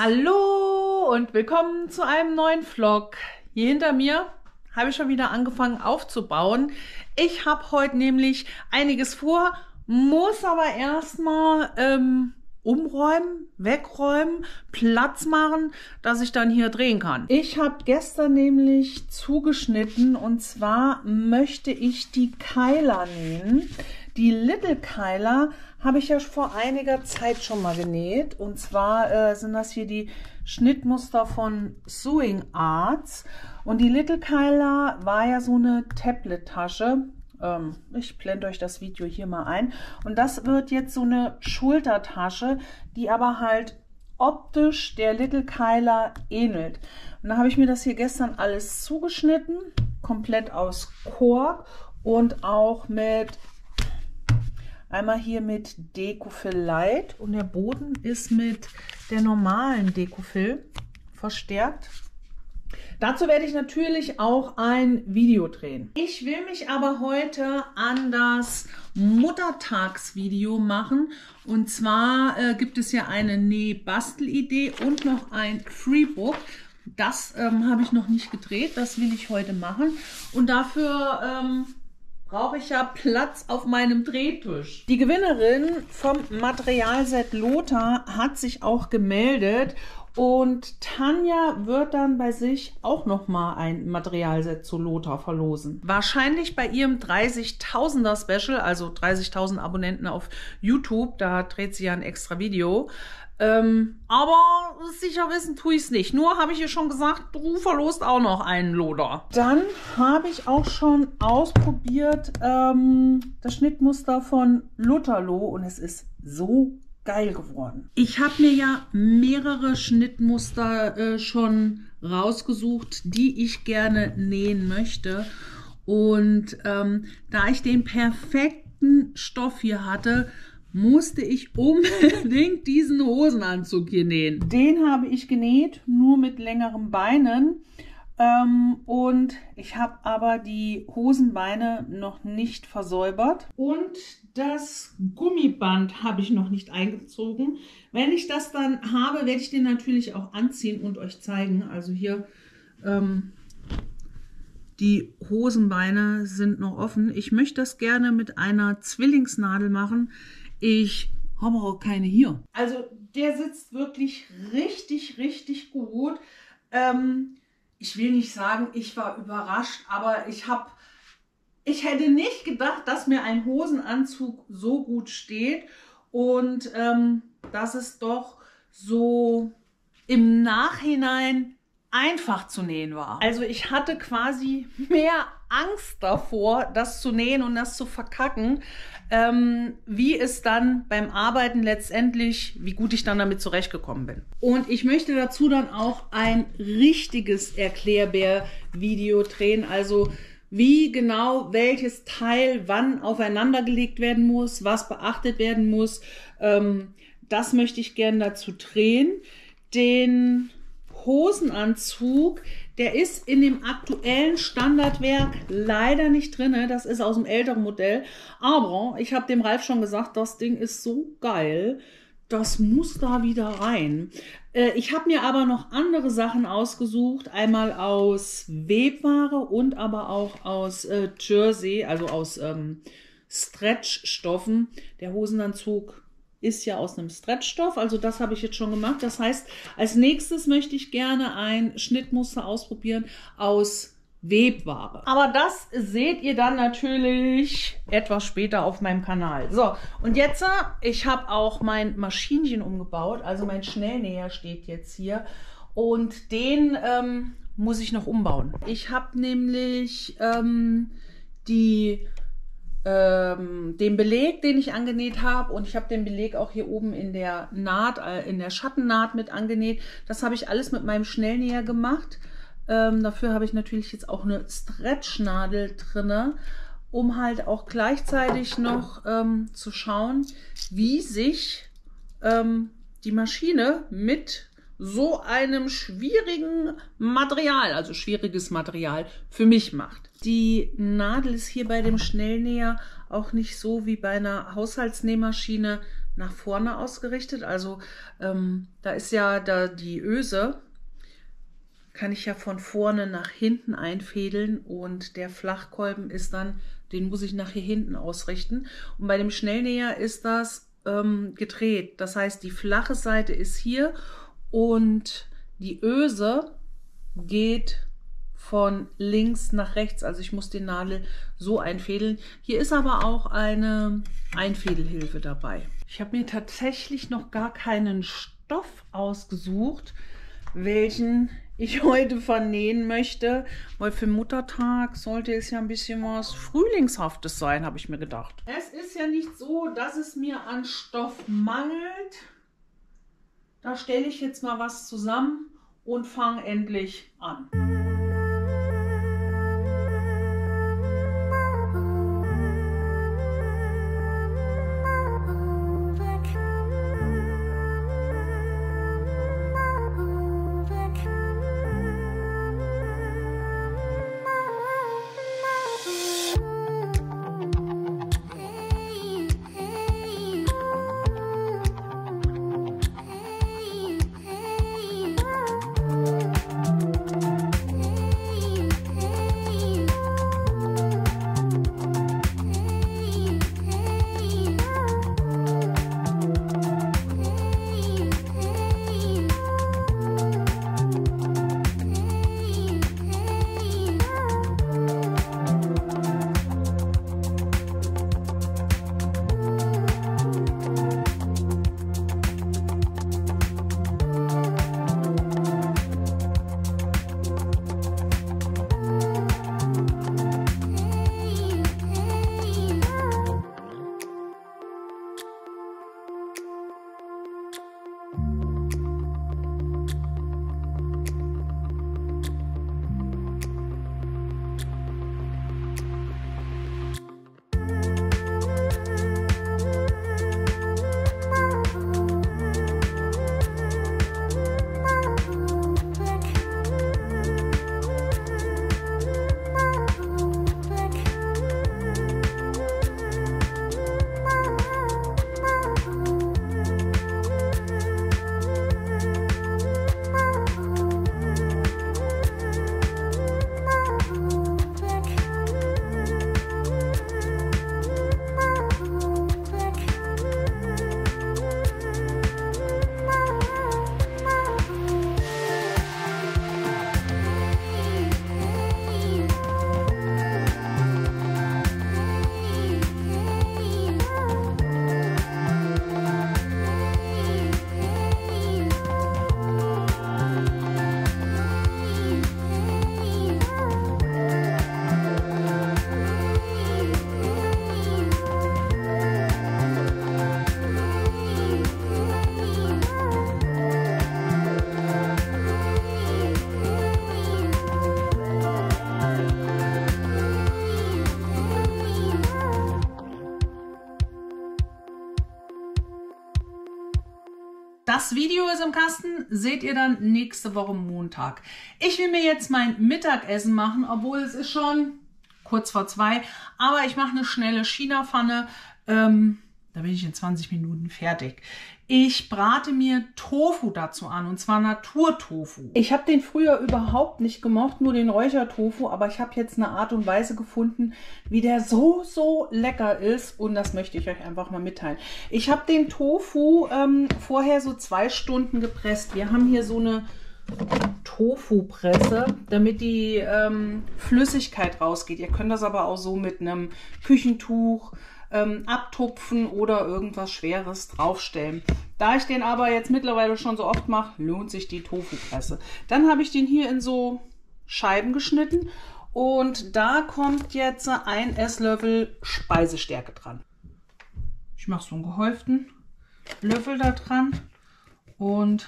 Hallo und willkommen zu einem neuen Vlog. Hier hinter mir habe ich schon wieder angefangen aufzubauen. Ich habe heute nämlich einiges vor, muss aber erstmal umräumen, wegräumen, Platz machen, dass ich dann hier drehen kann. Ich habe gestern nämlich zugeschnitten und zwar möchte ich die Keiler nähen. Die Little Keiler habe ich ja vor einiger Zeit schon mal genäht. Und zwar sind das hier die Schnittmuster von Sewing Arts. Und die Little Keiler war ja so eine Tablet-Tasche. Ich blende euch das Video hier mal ein. Und das wird jetzt so eine Schultertasche, die aber halt optisch der Little Keiler ähnelt. Und da habe ich mir das hier gestern alles zugeschnitten. Komplett aus Kork und auch mit... Einmal hier mit Decofill Light und der Boden ist mit der normalen Decofill verstärkt. Dazu werde ich natürlich auch ein Video drehen. Ich will mich aber heute an das Muttertagsvideo machen. Und zwar gibt es ja eine Näh-Bastel-Idee und noch ein Freebook. Das habe ich noch nicht gedreht, das will ich heute machen. Und dafür... brauche ich ja Platz auf meinem Drehtisch. Die Gewinnerin vom Materialset Lothar hat sich auch gemeldet und Tanja wird dann bei sich auch nochmal ein Materialset zu Lothar verlosen. Wahrscheinlich bei ihrem 30.000er Special, also 30.000 Abonnenten auf YouTube, da dreht sie ja ein extra Video. Aber sicher wissen tue ich es nicht. Nur habe ich ihr schon gesagt, du verlost auch noch einen Lothar. Dann habe ich auch schon ausprobiert das Schnittmuster von Lutherloh und es ist so geil geworden. Ich habe mir ja mehrere Schnittmuster schon rausgesucht, die ich gerne nähen möchte. Und da ich den perfekten Stoff hier hatte, musste ich unbedingt diesen Hosenanzug hier nähen. Den habe ich genäht, nur mit längeren Beinen. Und ich habe aber die Hosenbeine noch nicht versäubert. Und das Gummiband habe ich noch nicht eingezogen. Wenn ich das dann habe, werde ich den natürlich auch anziehen und euch zeigen. Also hier... die Hosenbeine sind noch offen. Ich möchte das gerne mit einer Zwillingsnadel machen. Ich habe auch keine hier. Also der sitzt wirklich richtig, richtig gut. Ich will nicht sagen, ich war überrascht, aber ich hätte nicht gedacht, dass mir ein Hosenanzug so gut steht und dass es doch so im Nachhinein einfach zu nähen war. Also ich hatte quasi mehr Angst davor, das zu nähen und das zu verkacken, wie es dann beim Arbeiten letztendlich, wie gut ich dann damit zurechtgekommen bin. Und ich möchte dazu dann auch ein richtiges Erklärbär-Video drehen, also wie genau welches Teil wann aufeinander gelegt werden muss, was beachtet werden muss. Das möchte ich gerne dazu drehen. Den Hosenanzug, der ist in dem aktuellen Standardwerk leider nicht drin. Das ist aus dem älteren Modell. Aber ich habe dem Ralf schon gesagt, das Ding ist so geil, das muss da wieder rein. Ich habe mir aber noch andere Sachen ausgesucht. Einmal aus Webware und aber auch aus Jersey, also aus Stretchstoffen. Der Hosenanzug ist ja aus einem Stretchstoff, also das habe ich jetzt schon gemacht. Das heißt, als nächstes möchte ich gerne ein Schnittmuster ausprobieren aus Webware. Aber das seht ihr dann natürlich etwas später auf meinem Kanal. So, und jetzt, ich habe auch mein Maschinchen umgebaut, also mein Schnellnäher steht jetzt hier und den muss ich noch umbauen. Ich habe nämlich den Beleg, den ich angenäht habe, und ich habe den Beleg auch hier oben in der Naht, in der Schattennaht mit angenäht. Das habe ich alles mit meinem Schnellnäher gemacht. Dafür habe ich natürlich jetzt auch eine Stretchnadel drinne, um halt auch gleichzeitig noch zu schauen, wie sich die Maschine mit so einem schwierigen Material, also schwieriges Material, für mich macht. Die Nadel ist hier bei dem Schnellnäher auch nicht so wie bei einer Haushaltsnähmaschine nach vorne ausgerichtet. Also da ist ja die Öse, kann ich ja von vorne nach hinten einfädeln und der Flachkolben ist dann, den muss ich nach hier hinten ausrichten. Und bei dem Schnellnäher ist das gedreht. Das heißt, die flache Seite ist hier und die Öse geht von links nach rechts. Also ich muss den Nadel so einfädeln. Hier ist aber auch eine Einfädelhilfe dabei. Ich habe mir tatsächlich noch gar keinen Stoff ausgesucht, welchen ich heute vernähen möchte, weil für Muttertag sollte es ja ein bisschen was Frühlingshaftes sein, habe ich mir gedacht. Es ist ja nicht so, dass es mir an Stoff mangelt. Da stelle ich jetzt mal was zusammen und fange endlich an. Das Video ist im Kasten, seht ihr dann nächste Woche Montag. Ich will mir jetzt mein Mittagessen machen, obwohl es ist schon kurz vor 2. Aber ich mache eine schnelle China-Pfanne. Da bin ich in 20 Minuten fertig. Ich brate mir Tofu dazu an, und zwar Naturtofu. Ich habe den früher überhaupt nicht gemocht, nur den Räuchertofu, aber ich habe jetzt eine Art und Weise gefunden, wie der so lecker ist, und das möchte ich euch einfach mal mitteilen. Ich habe den Tofu vorher so 2 Stunden gepresst. Wir haben hier so eine Tofu-Presse, damit die Flüssigkeit rausgeht. Ihr könnt das aber auch so mit einem Küchentuch abtupfen oder irgendwas Schweres draufstellen. Da ich den aber jetzt mittlerweile schon so oft mache, lohnt sich die Tofu-Presse. Dann habe ich den hier in so Scheiben geschnitten und da kommt jetzt ein Esslöffel Speisestärke dran. Ich mache so einen gehäuften Löffel da dran und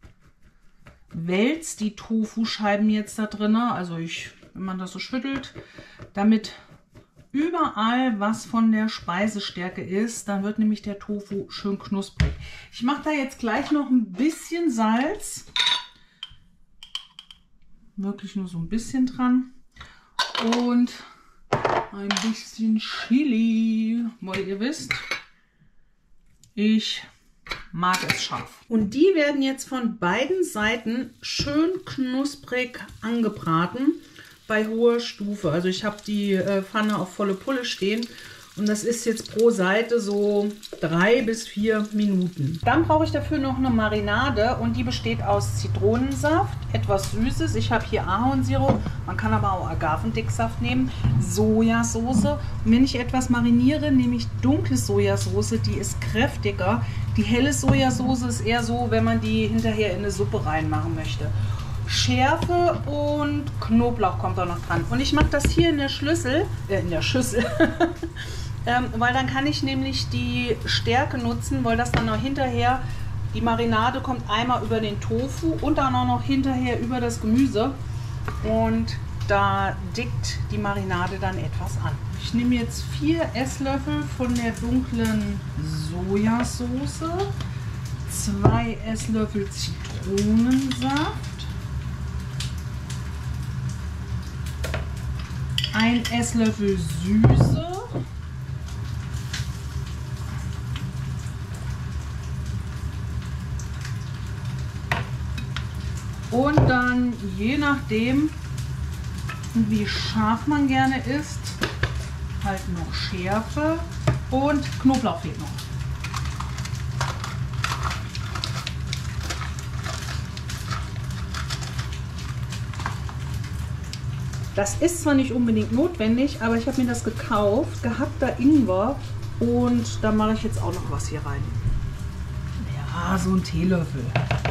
wälze die Tofu-Scheiben jetzt da drin. Also wenn man das so schüttelt, damit überall was von der Speisestärke ist, dann wird nämlich der Tofu schön knusprig. Ich mache da jetzt gleich noch ein bisschen Salz, wirklich nur so ein bisschen dran, und ein bisschen Chili, weil ihr wisst, Ich mag es scharf. Und die werden jetzt von beiden Seiten schön knusprig angebraten bei hoher Stufe. Also ich habe die Pfanne auf volle Pulle stehen und das ist jetzt pro Seite so 3 bis 4 Minuten. Dann brauche ich dafür noch eine Marinade und die besteht aus Zitronensaft, etwas Süßes. Ich habe hier Ahornsirup, man kann aber auch Agavendicksaft nehmen, Sojasauce. Und wenn ich etwas mariniere, nehme ich dunkle Sojasauce, die ist kräftiger. Die helle Sojasauce ist eher so, wenn man die hinterher in eine Suppe reinmachen möchte. Schärfe und Knoblauch kommt da noch dran. Und ich mache das hier in der Schüssel, weil dann kann ich nämlich die Stärke nutzen, weil das dann noch hinterher, die Marinade kommt einmal über den Tofu und dann auch noch hinterher über das Gemüse. Und da dickt die Marinade dann etwas an. Ich nehme jetzt 4 Esslöffel von der dunklen Sojasauce, 2 Esslöffel Zitronensaft, 1 Esslöffel Süße, und dann je nachdem, wie scharf man gerne isst, halt noch Schärfe und Knoblauch fehlt noch. Das ist zwar nicht unbedingt notwendig, aber ich habe mir das gekauft, gehackter Ingwer, und da mache ich jetzt auch noch was hier rein. Ja, so ein Teelöffel.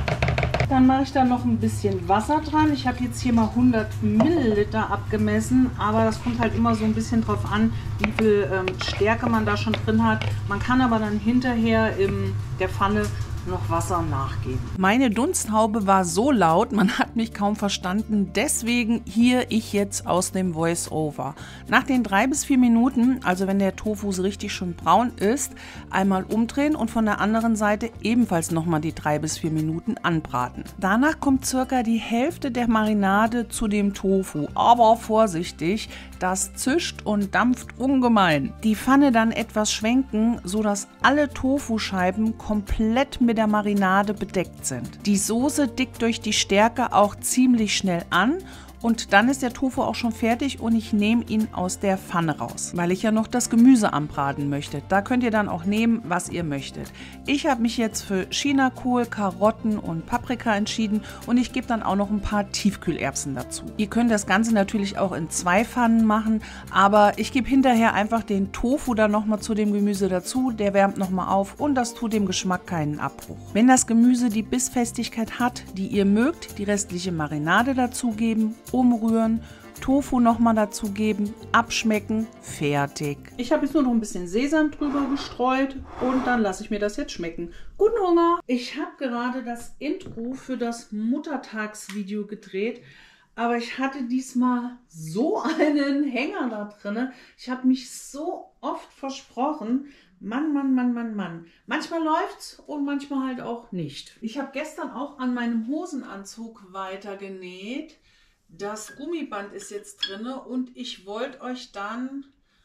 Dann mache ich da noch ein bisschen Wasser dran. Ich habe jetzt hier mal 100 Milliliter abgemessen, aber das kommt halt immer so ein bisschen drauf an, wie viel Stärke man da schon drin hat. Man kann aber dann hinterher in der Pfanne noch Wasser nachgeben. Meine Dunsthaube war so laut, man hat mich kaum verstanden. Deswegen hier ich jetzt aus dem Voice-Over. Nach den 3 bis 4 Minuten, also wenn der Tofu so richtig schön braun ist, einmal umdrehen und von der anderen Seite ebenfalls nochmal die 3 bis 4 Minuten anbraten. Danach kommt circa die Hälfte der Marinade zu dem Tofu. Aber vorsichtig, das zischt und dampft ungemein. Die Pfanne dann etwas schwenken, sodass alle Tofuscheiben komplett mit der Marinade bedeckt sind. Die Soße dickt durch die Stärke auch ziemlich schnell an und dann ist der Tofu auch schon fertig und ich nehme ihn aus der Pfanne raus, weil ich ja noch das Gemüse anbraten möchte. Da könnt ihr dann auch nehmen, was ihr möchtet. Ich habe mich jetzt für Chinakohl, Karotten und Paprika entschieden und ich gebe dann auch noch ein paar Tiefkühlerbsen dazu. Ihr könnt das Ganze natürlich auch in 2 Pfannen machen, aber ich gebe hinterher einfach den Tofu dann nochmal zu dem Gemüse dazu. Der wärmt nochmal auf und das tut dem Geschmack keinen Abbruch. Wenn das Gemüse die Bissfestigkeit hat, die ihr mögt, die restliche Marinade dazugeben, umrühren, Tofu nochmal dazugeben, abschmecken, fertig. Ich habe jetzt nur noch ein bisschen Sesam drüber gestreut und dann lasse ich mir das jetzt schmecken. Guten Hunger! Ich habe gerade das Intro für das Muttertagsvideo gedreht, aber ich hatte diesmal so einen Hänger da drin. Ich habe mich so oft versprochen. Mann, Mann, Mann, Mann, Mann. Manchmal läuft's und manchmal halt auch nicht. Ich habe gestern auch an meinem Hosenanzug weiter genäht. Das Gummiband ist jetzt drin und ich wollte euch dann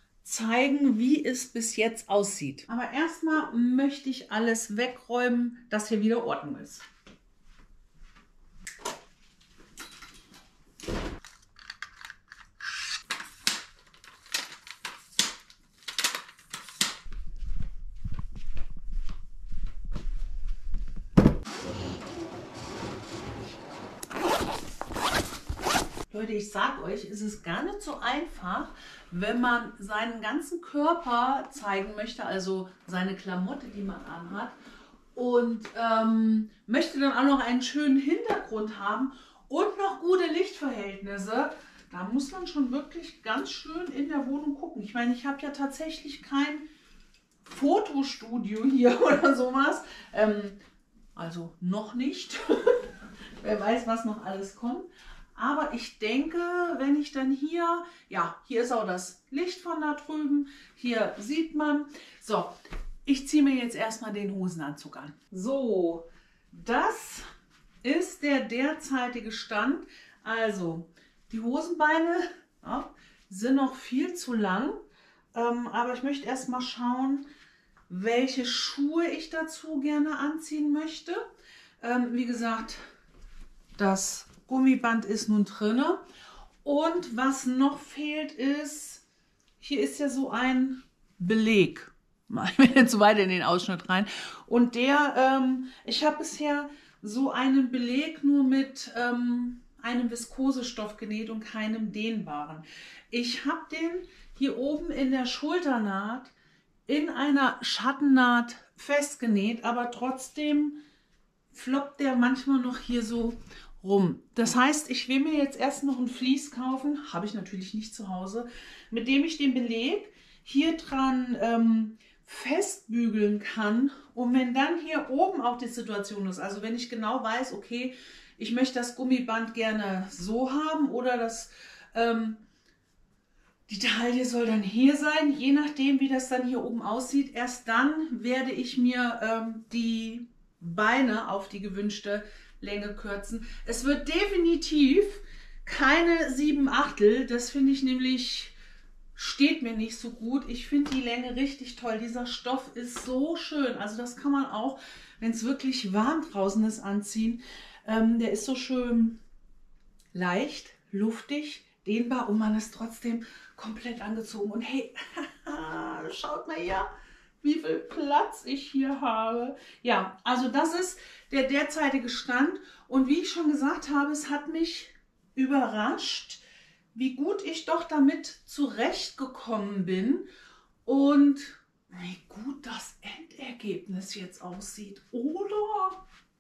zeigen, wie es bis jetzt aussieht. Aber erstmal möchte ich alles wegräumen, dass hier wieder Ordnung ist. Leute, ich sag euch, es ist gar nicht so einfach, wenn man seinen ganzen Körper zeigen möchte, also seine Klamotte, die man anhat, und möchte dann auch noch einen schönen Hintergrund haben und noch gute Lichtverhältnisse. Da muss man schon wirklich ganz schön in der Wohnung gucken. Ich meine, ich habe ja tatsächlich kein Fotostudio hier oder sowas. Also noch nicht. Wer weiß, was noch alles kommt. Aber ich denke, wenn ich dann hier, ja, hier ist auch das Licht von da drüben, hier sieht man. So, ich ziehe mir jetzt erstmal den Hosenanzug an. So, das ist der derzeitige Stand. Also, die Hosenbeine ja, sind noch viel zu lang, aber ich möchte erstmal schauen, welche Schuhe ich dazu gerne anziehen möchte. Wie gesagt, das Gummiband ist nun drinne. Und was noch fehlt ist, hier ist ja so ein Beleg. Ich will jetzt so weiter in den Ausschnitt rein. Und ich habe bisher so einen Beleg nur mit einem Viskosestoff genäht und keinem dehnbaren. Ich habe den hier oben in der Schulternaht in einer Schattennaht festgenäht, aber trotzdem floppt der manchmal noch hier so rum. Das heißt, ich will mir jetzt erst noch ein Vlies kaufen, habe ich natürlich nicht zu Hause, mit dem ich den Beleg hier dran festbügeln kann. Und wenn dann hier oben auch die Situation ist, also wenn ich genau weiß, okay, ich möchte das Gummiband gerne so haben oder die Taille soll dann hier sein, je nachdem, wie das dann hier oben aussieht. Erst dann werde ich mir die Beine auf die gewünschte Länge kürzen. Es wird definitiv keine 7/8. Das finde ich nämlich, steht mir nicht so gut. Ich finde die Länge richtig toll. Dieser Stoff ist so schön. Also das kann man auch, wenn es wirklich warm draußen ist, anziehen. Der ist so schön leicht, luftig, dehnbar und man ist trotzdem komplett angezogen. Und hey, schaut mal hier, wie viel Platz ich hier habe. Ja, also das ist der derzeitige Stand. Und wie ich schon gesagt habe, es hat mich überrascht, wie gut ich doch damit zurechtgekommen bin und wie gut das Endergebnis jetzt aussieht. Oder?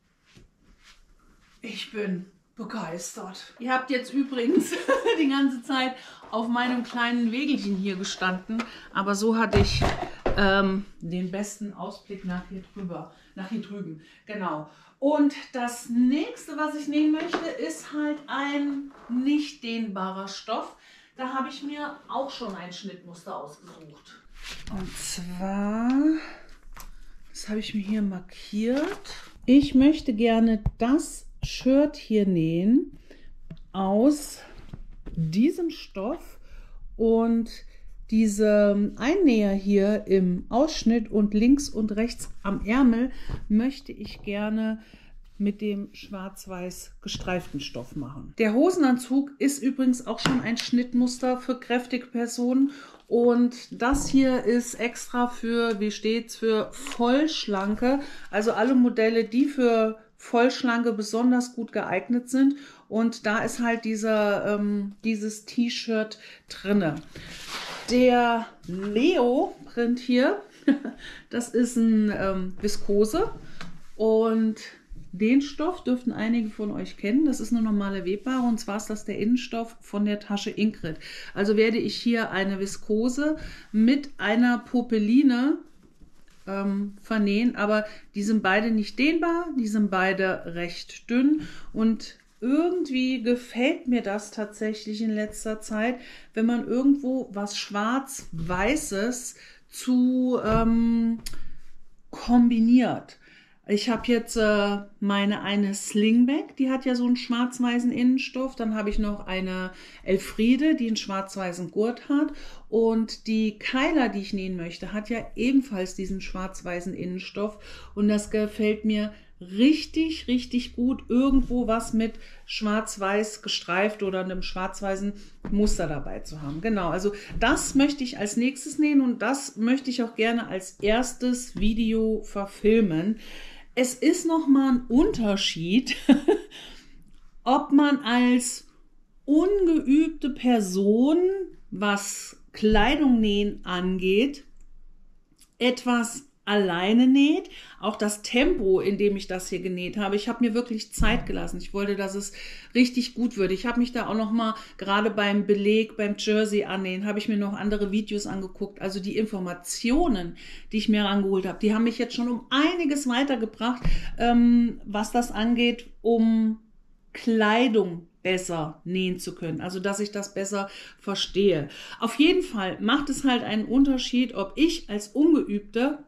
Ich bin begeistert. Ihr habt jetzt übrigens die ganze Zeit auf meinem kleinen Wägelchen hier gestanden, aber so hatte ich den besten Ausblick nach hier drüben. Genau. Und das nächste, was ich nähen möchte, ist halt ein nicht dehnbarer Stoff. Da habe ich mir auch schon ein Schnittmuster ausgesucht. Und zwar, das habe ich mir hier markiert. Ich möchte gerne das Shirt hier nähen aus diesem Stoff und diese Einnäher hier im Ausschnitt und links und rechts am Ärmel möchte ich gerne mit dem schwarz-weiß gestreiften Stoff machen. Der Hosenanzug ist übrigens auch schon ein Schnittmuster für kräftige Personen und das hier ist extra für, wie steht's, für Vollschlanke, also alle Modelle, die für Vollschlanke besonders gut geeignet sind und da ist halt dieses T-Shirt drinne. Der Leo-Print hier, das ist ein Viskose und den Stoff dürften einige von euch kennen. Das ist eine normale Webbare und zwar ist das der Innenstoff von der Tasche Ingrid. Also werde ich hier eine Viskose mit einer Popeline vernähen, aber die sind beide nicht dehnbar, die sind beide recht dünn und irgendwie gefällt mir das tatsächlich in letzter Zeit, wenn man irgendwo was Schwarz-Weißes zu kombiniert. Ich habe jetzt eine Slingback, die hat ja so einen schwarz-weißen Innenstoff. Dann habe ich noch eine Elfriede, die einen schwarz-weißen Gurt hat. Und die Keiler, die ich nähen möchte, hat ja ebenfalls diesen schwarz-weißen Innenstoff. Und das gefällt mir richtig, richtig gut, irgendwo was mit schwarz-weiß gestreift oder einem schwarz-weißen Muster dabei zu haben. Genau, also das möchte ich als nächstes nähen und das möchte ich auch gerne als erstes Video verfilmen. Es ist nochmal ein Unterschied, ob man als ungeübte Person, was Kleidung nähen angeht, etwas alleine näht, auch das Tempo, in dem ich das hier genäht habe. Ich habe mir wirklich Zeit gelassen. Ich wollte, dass es richtig gut wird. Ich habe mich da auch noch mal, gerade beim Beleg, beim Jersey annähen, habe ich mir noch andere Videos angeguckt. Also die Informationen, die ich mir rangeholt habe, die haben mich jetzt schon um einiges weitergebracht, was das angeht, um Kleidung besser nähen zu können, also dass ich das besser verstehe. Auf jeden Fall macht es halt einen Unterschied, ob ich als Ungeübte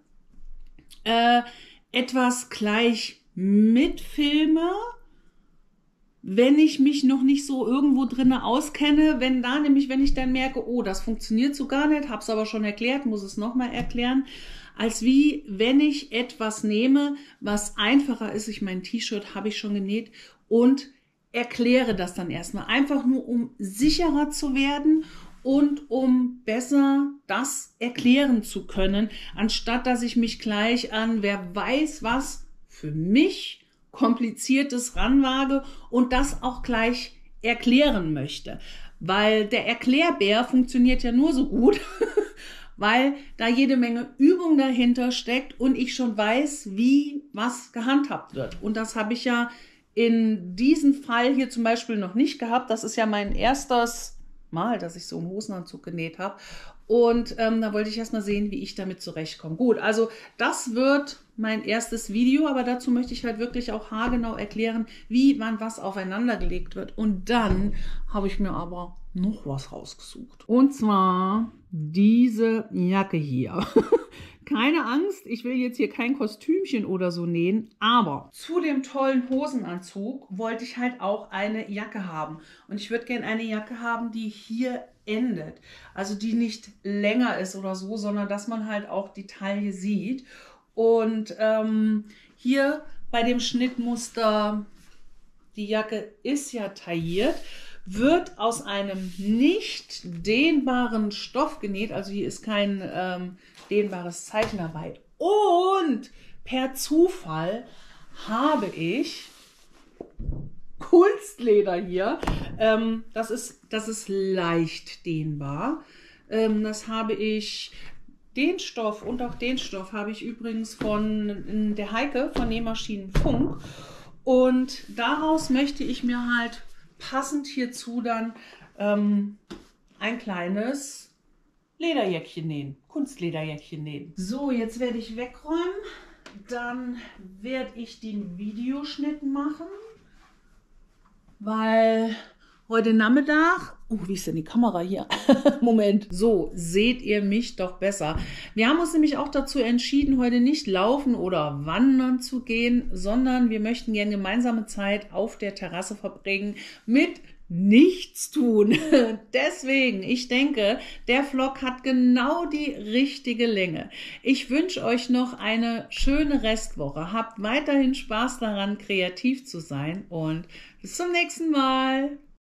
etwas gleich mitfilme wenn ich mich noch nicht so irgendwo drinne auskenne, wenn ich dann merke, oh, das funktioniert so gar nicht, habe es aber schon erklärt, muss es nochmal erklären, als wie wenn ich etwas nehme, was einfacher ist. Mein T-Shirt habe ich schon genäht und erkläre das dann erstmal, einfach nur um sicherer zu werden und um besser das erklären zu können, anstatt dass ich mich gleich an wer weiß was für mich Kompliziertes ranwage und das auch gleich erklären möchte. Weil der Erklärbär funktioniert ja nur so gut, weil da jede Menge Übung dahinter steckt und ich schon weiß, wie was gehandhabt wird. Und das habe ich ja in diesem Fall hier zum Beispiel noch nicht gehabt. Das ist ja mein erstes Mal, dass ich so einen Hosenanzug genäht habe. Und da wollte ich erst mal sehen, wie ich damit zurechtkomme. Gut, also das wird mein erstes Video, aber dazu möchte ich halt wirklich auch haargenau erklären, wie wann was aufeinander gelegt wird. Und dann habe ich mir aber noch was rausgesucht. Und zwar diese Jacke hier. Keine Angst, ich will jetzt hier kein Kostümchen oder so nähen, aber zu dem tollen Hosenanzug wollte ich halt auch eine Jacke haben. Und ich würde gerne eine Jacke haben, die hier endet. Also die nicht länger ist oder so, sondern dass man halt auch die Taille sieht. Und hier bei dem Schnittmuster, die Jacke ist ja tailliert, wird aus einem nicht dehnbaren Stoff genäht. Also hier ist kein dehnbares Zeichen dabei. Und per Zufall habe ich Kunstleder hier. Das ist leicht dehnbar. Das habe ich... Den Stoff und auch den Stoff habe ich übrigens von der Heike von Nähmaschinen Funk. Und daraus möchte ich mir halt passend hierzu dann ein kleines Lederjäckchen nähen, Kunstlederjäckchen nähen. So, jetzt werde ich wegräumen. Dann werde ich den Videoschnitt machen, weil heute Nachmittag, wie ist denn die Kamera hier? Moment, so seht ihr mich doch besser. Wir haben uns nämlich auch dazu entschieden, heute nicht laufen oder wandern zu gehen, sondern wir möchten gerne gemeinsame Zeit auf der Terrasse verbringen mit nichts tun. Deswegen, ich denke, der Vlog hat genau die richtige Länge. Ich wünsche euch noch eine schöne Restwoche. Habt weiterhin Spaß daran, kreativ zu sein und bis zum nächsten Mal.